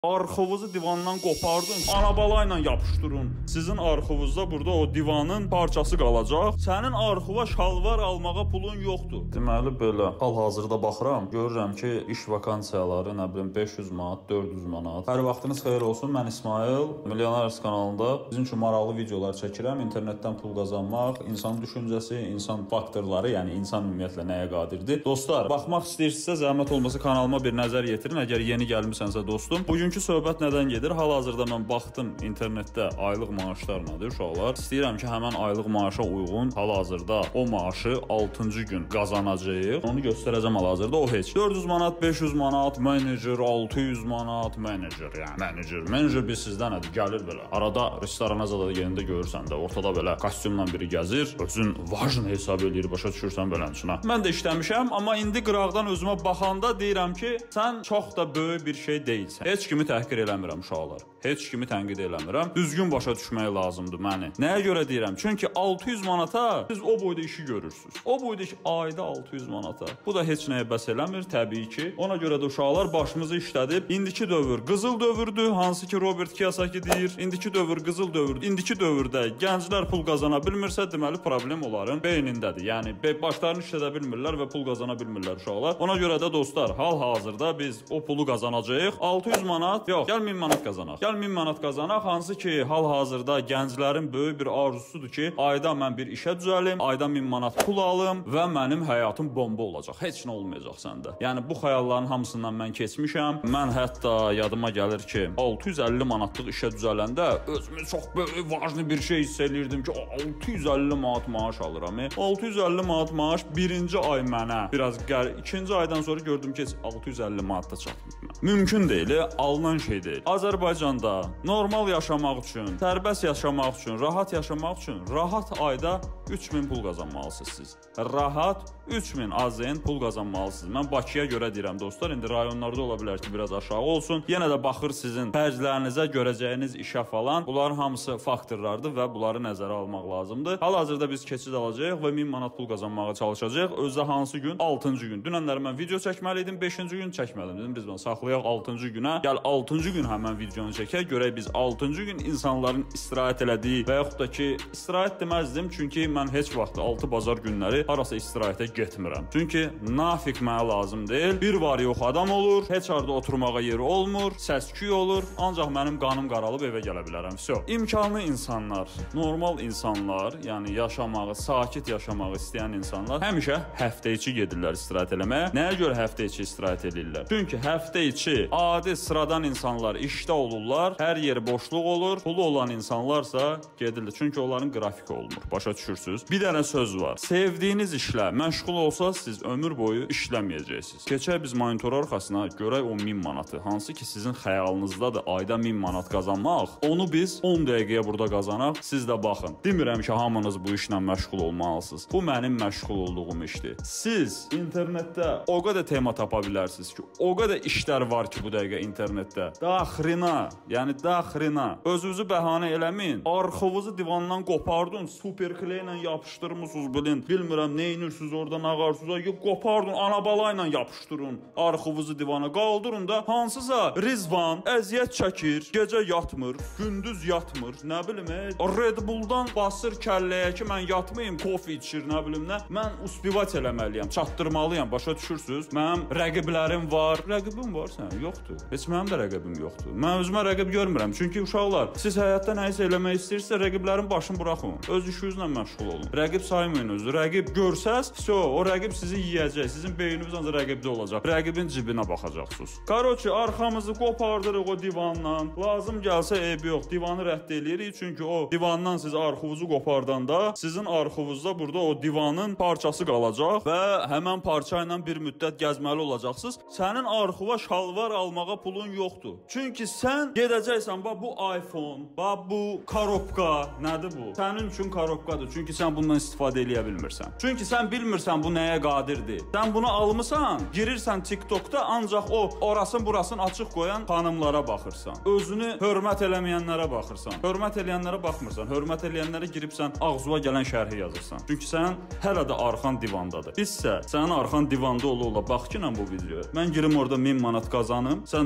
Arxovuzu divandan qopardın, anabalayla yapışdırın. Sizin arxovuzda burada o divanın parçası qalacaq. Sənin arxova şalvar almağa pulun yoxdur. Deməli belə, hal-hazırda baxıram, görürəm ki, iş vakansiyaları, nə bilim 500 manat, 400 manat. Hər vaxtınız xeyir olsun. Mən İsmail, Milyoners kanalında sizin üçün maraqlı videolar çəkirəm. İnternetdən pul qazanmaq, insan düşüncəsi, insan faktorları, yəni insan ümumiyyətlə nəyə qadirdir. Dostlar, baxmaq istəyirsinizsə zəhmət olmasa kanalıma bir nəzər yetirin. Əgər yeni gəlmisənsə dostum, bugünkü söhbət nədən gedir? Hal-hazırda mən baxdım internetdə aylıq maaşlar nədir uşaqlar. İstəyirəm ki, həmən aylıq maaşa uyğun hal-hazırda o maaşı 6-cı gün qazanacağıq. Onu göstərəcəm hal-hazırda. O heç 400 manat, 500 manat, menecer 600 manat, menecer yəni. Menecer biz sizdən nədir? Gəlir belə. Arada restorana zada gedəndə görürsən də, ortada belə kostyumla biri gəzir, özün vajn hesab eləyir, başa düşürsən belənçinə. Mən də işləmişəm, amma indi qıraqdan özümə baxanda deyirəm ki, sən çox da böyük bir şey deyilsən. Heç kimi təhqir eləmirəm uşaqlar. Heç kimi tənqid eləmirəm. Düzgün başa düşmək lazımdır məni. Nəyə görə deyirəm? Çünki 600 manata siz o boyda işi görürsünüz. O boyda iş ayda 600 manata. Bu da heç nəyə bəs eləmir təbii ki. Ona görə də uşaqlar başımızı işlədib. İndiki dövr qızıl dövrdür, hansı ki Robert Kiyosaki deyir. İndiki dövr qızıl dövrdür. İndiki dövrdə gənclər pul qazana bilmirsə, deməli problem onların beynindədir. Yəni başlarını işlədə bilmirlər və pul qazana bilmirlər uşaqlar. Ona görə də dostlar, hal-hazırda biz o pulu qazanacağıq. 600 manat, yox, gəl 1000 manat qazanaq. Gəl 1000 manat qazanaq, hansı ki hal-hazırda gənclərin böyük bir arzusudur ki, ayda mən bir işə düzəlim, ayda 1000 manat pul alım və mənim həyatım bomba olacaq. Heç nə olmayacaq səndə. Yəni bu xəyalların hamısından mən keçmişəm. Mən hətta yadıma gəlir ki, 650 manatlıq işə düzələndə özümü çox böyük vaclı bir şey hiss eləyirdim ki, 650 manat maaş alıram. 650 manat maaş birinci ay mənə biraz ikinci aydan sonra gördüm ki, 650 manat da çatmır. Mümkün deyil, alınan şey deyil. Azərbaycanda normal yaşamaq üçün, sərbəst yaşamaq üçün, rahat yaşamaq üçün rahat ayda 3000 pul qazanmalısınız siz. Rahat 3000 AZN pul qazanmalısınız. Mən Bakıya görə deyirəm dostlar, indi rayonlarda ola bilər ki, biraz aşağı olsun. Yenə də baxır sizin xərclərinizə, görəcəyiniz işə falan. Bunların hamısı faktorlardır və bunları nəzərə almaq lazımdır. Hal-hazırda biz keçid alacağıq və 1000 manat pul qazanmağa çalışacağıq. Özdə hansı gün? 6-cı gün. Dünənlər mən video çəkməli idim, 5-ci gün çəkmədim. Dedim biz bunu saxlayaq 6-cı günə. Gəl 6-cı gün həmən videonu çəkək. Görək biz 6-cı gün insanların istirahət elədiyi və yaxud da ki, istirahət deməzdim, çünki mən heç vaxt 6 bazar günləri harasa istirahətə getmirəm. Çünki nafiq mənə lazım deyil. Bir var yox adam olur, heç harda oturmağa yeri olmur, səs-küy olur, ancaq mənim qanım qaralıb evə gələ bilərəm. İmkanlı insanlar, normal insanlar, yəni yaşamağı, sakit yaşamağı istəyən insanlar həmişə həftə içi gedirlər istirahət eləməyə. Nəyə görə həftə içi istirahət edirlər? Çünki həftə içi adi sıradan insanlar işdə olurlar, hər yeri boşluq olur, pulu olan insanlarsa gedirlər. Çünki onların qrafiki olmur, başa düşürsünüz. Bir dənə söz var, sevdiyiniz işlə məşğul olsanız siz ömür boyu işləməyəcəksiniz. Keçək biz monitor arxasına görək o 1000 manatı, hansı ki sizin xəyalınızdadır ayda 1000 manat qazanmaq, onu biz 10 dəqiqəyə burada qazanaq, siz də baxın. Demirəm ki, hamınız bu işlə məşğul olmalısınız. Bu mənim məşğul olduğum işdir. Siz internetdə o qədər tema tapa bilərsiniz ki, o qədər işlər var ki bu dəqiqə internetdə. Daxrina, yəni daxrina. Özünüzü bəhanə eləməyin. Arxovuzu divandan qopardın, super kleylə yapışdırmısınız bilin. Bilmirəm nə inirsiniz oradan ağarsınız. Qopardın, anabalayla yapışdırın. Arxovuzu divana qaldırın da hansısa Rizvan əziyyət çəkir, gecə yatmır, gündüz yatmır, nə bilim, Red Bull'dan basır kəlləyə ki, mən yatmayım, kofe içir, nə bilim nə. Mən uspivat eləməliyəm, çatdırmalıyam, başa düşürsünüz? Mənim rəqiblərim var. Rəqibim var sənin? Yoxdur. Heç mənim də rəqibim yoxdur. Mən özümə rəqib görmürəm. Çünki uşaqlar, siz həyatda nəyisə eləmək istəyirsə, rəqiblərin başını buraxın. Öz işinizlə məşğul olun. Rəqib saymayın özü. Rəqib görsəz, o rəqib sizi yeyəcək. Sizin beyniniz ancaq rəqibdə olacaq. Rəqibin cibinə baxacaqsınız. Karoçi, arxamızı qopardırıq o divandan. Lazım gəlsə eybi yox. Divanı rədd eləyirik. Çünki o divandan siz arxovuzu qopardanda sizin arxovuzda burada o divanın parçası qalacaq və həmən parça ilə bir müddət gəzməli olacaqsınız. Sənin arxova şalvar almağa pulun yoxdur. Çünki sən gedəcəksən, bu iPhone, bu korobka, nədir bu? Sənin üçün korobkadır. Çünki sən bundan istifadə eləyə bilmirsən. Çünki sən bilmirsən bu nəyə qadirdir. Sən bunu almısan, girirsən TikTokda ancaq o orasın burasını açıq qoyan xanımlara baxırsan. Özünü hörmət eləməyənlərə baxırsan. Hörmət eləyənlərə baxmırsan. Hörmət eləyənlərə giribsən ağzına gələn şərhi yazırsan. Çünki sən hələ də arxan divandadır. Bizsə sənin arxan divanda ola bax ki, bu videoya. Mən girim orada 1000 manat qazanım, sən də bax ki,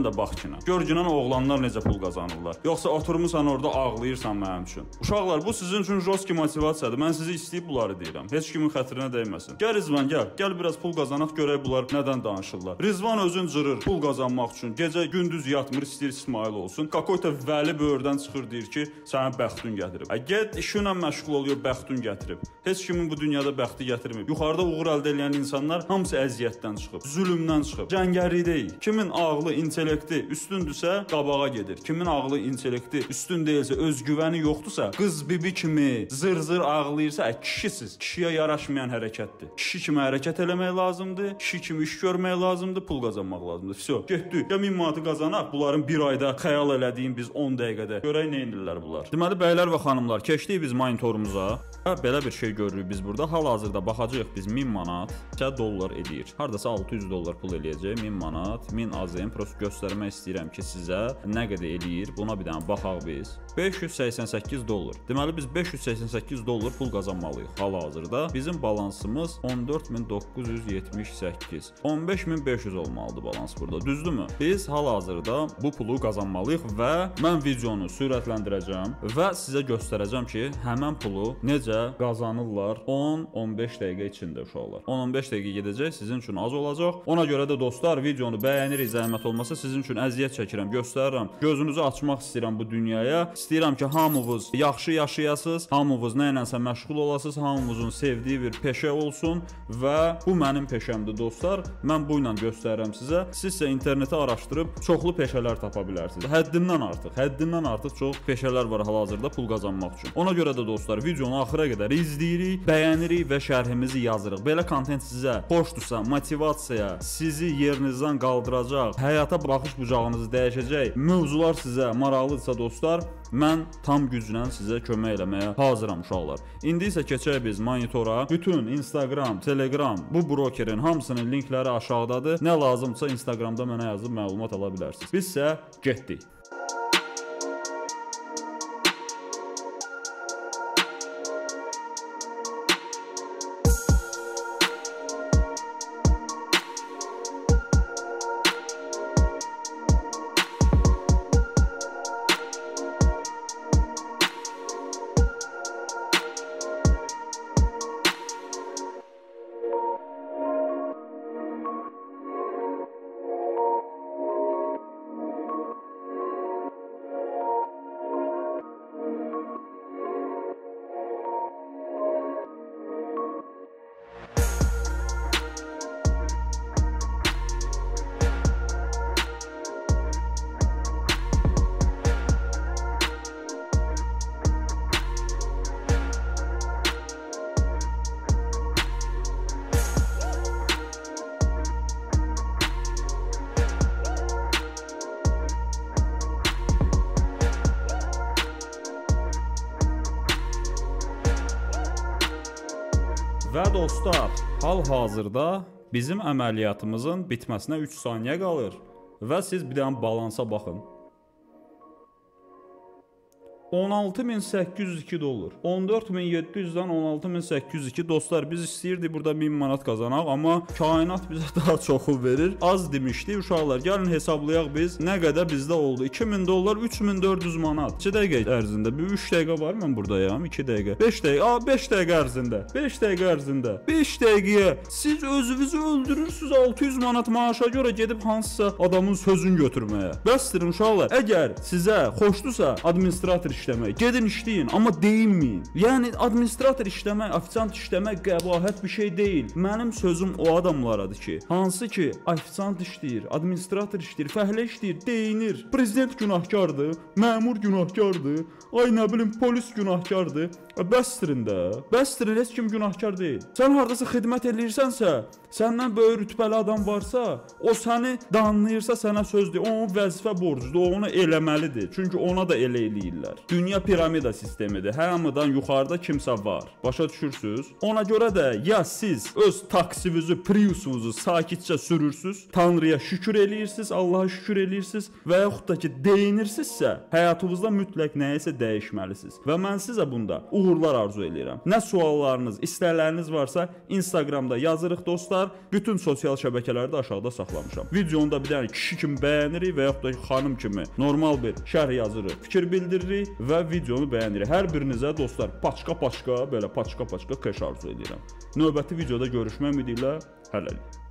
işinə. Gör günən oğlanlar necə pul qazanırlar. Yoxsa oturmusan orada ağlayırsan mənim üçün. Uşaqlar, bu sizin üçün jostki motivasiyadır. Mən sizi istəyib bunları deyirəm. Heç kimin xətrinə dəyməsin. Gəl Rizvan, gəl biraz pul qazanaq, görək bunlar nədən danışırlar. Rizvan özün cırır pul qazanmaq üçün. Gecə gündüz yatmır, istəyir İsmail olsun. Kakoyta Vəli böyürdən çıxır deyir ki, sənin bəxtün gətirib. Get işinlə məşğul oluyor, bəxtün gətirib. Heç kimin bu dünyada bəxti gətirməyib. Yuxarıda uğur əldə edən insanlar hamısı əziyyətdən çıxıb, zülmdən çıxıb. Cəngərlik deyil. Kimin ağlı, intellekti üstündürsə qabağa gedir. Kimin ağlı, intellekti üstün deyilsə, özgüvəni yoxdursa, qız bibi kimi zır-zır ağlayırsa, kişisiz. Kişiyə yaraşmayan hərəkətdir. Kişi kimi hərəkət eləmək lazımdır, kişi kimi iş görmək lazımdır, pul qazanmaq lazımdır. Vəsə, getdik. Ya 1000 manatı qazanaq, bunların bir ayda xəyal elədiyin biz 10 dəqiqədə. Görək nə edirlər bunlar. Deməli, bəylər və xanımlar, keçdik biz monitorumuza. Belə bir şey görürük biz burada. Hal-hazırda baxacağıq biz 1000 manat $10 edir. Hardasa $600 pul eləyəcək. 1000 manat, 1000 azim. Prosta göstərmək istəyirəm ki, sizə nə qədər eləyir. Buna bir dənə baxaq biz. $588. Deməli, biz $588 pul qazanmalıyıq hal-hazırda. Bizim balansımız 14978. 15500 olmalıdır balans burada. Düzdürmü? Biz hal-hazırda bu pulu qazanmalıyıq və mən videonu sürətləndirəcəm və sizə göstərəcəm ki, həmən pulu necə qazanırlar 10-15 dəqiqə içində uşaqlar. 10-15 dəqiqə gedəcək, sizin üçün az olacaq. Ona görə də dostlar, videonu bəyənirik, zəhmət olmasa sizin üçün əziyyət çəkirəm, göstərirəm. Gözünüzü açmaq istəyirəm bu dünyaya. İstəyirəm ki, hamınız yaxşı yaşayasınız, hamınız nə ilənsə məşğul olasınız, hamınızın sevdiyi bir peşə olsun və bu mənim peşəmdir dostlar. Mən bu ilə göstərirəm sizə. Siz isə interneti araşdırıb çoxlu peşələr tapa bilərsiniz. Həddindən artıq çox peşələr var hal-hazırda pul qazanmaq üçün. Ona görə də dostlar, videonu axıra qədər izləyirik, bəyənirik və şərhimizi yazırıq. Belə kontent sizə xoşdursa, motivasiya, sizi yerinizdən qaldıracaq, həyata baxış bucağınızı dəyişəcək mövzular sizə maraqlıdırsa dostlar, mən tam güclə sizə kömək eləməyə hazıram uşaqlar. İndi isə keçək biz monitora. Bütün Instagram, Telegram, bu brokerin hamısının linkləri aşağıdadır. Nə lazımsa Instagramda mənə yazıb məlumat ala bilərsiniz. Biz isə getdik. Və dostlar, hal-hazırda bizim əməliyyatımızın bitməsinə 3 saniyə qalır və siz bir dənə balansa baxın. $16.802. 14.700-dən 16.802. Dostlar, biz istəyirdik burada 1000 manat qazanaq, amma kainat bizə daha çoxu verir. Az demişdik uşaqlar. Gəlin hesablayaq biz. Nə qədər bizdə oldu? $2000, 3400 manat. 2 dəqiqə ərzində. Bir 3 dəqiqə var mən buradayam. 2 dəqiqə. 5 dəqiqə. 5 dəqiqə ərzində. 5 dəqiqə ərzində. 5 dəqiqəyə siz özünüzü öldürürsünüz 600 manat maaşa görə gedib hansısa adamın sözünü götürməyə. Bəsdirin uşaqlar. Əgər sizə xoşdursa administrator işləmək, gedin işləyin, amma deyinməyin. Yəni administrator işləmək, ofisiant işləmək qəbahət bir şey deyil. Mənim sözüm o adamlaradır ki, hansı ki ofisiant işləyir, administrator işləyir, fəhlə işləyir, deyinir. Prezident günahkardır, məmur günahkardır, ay nə bilim polis günahkardır. Bəsdirin də. Bəsdirin, heç kim günahkar deyil. Sən hardasa xidmət edirsənsə, səndən böyük rütbəli adam varsa, o səni danlayırsa sənə söz deyir. Onun vəzifə borcudur, o onu eləməlidir. Çünki ona da elə eləyirlər. dünya piramida sistemidir. Hamıdan yuxarıda kimsə var. Başa düşürsüz? Ona görə də ya siz öz taksinizi, Priusunuzu sakitcə sürürsüz, Tanrıya şükür eləyirsiniz, Allaha şükür eləyirsiniz və yaxud da ki deyinirsinizsə, həyatınızda mütləq nəyisə dəyişməlisiniz. Və mən sizə bunda uğurlar arzu edirəm. Nə suallarınız, istəkləriniz varsa Instagramda yazırıq dostlar. Bütün sosial şəbəkələrdə aşağıda saxlamışam. Videonu da bir dənə kişi kimi bəyənirik və yaxud da xanım kimi normal bir şərh yazırıq, fikir bildiririk və videonu bəyənirik. Hər birinizə dostlar paçka belə paçka keş arzu edirəm. Növbəti videoda görüşmək ümidi ilə hələlik.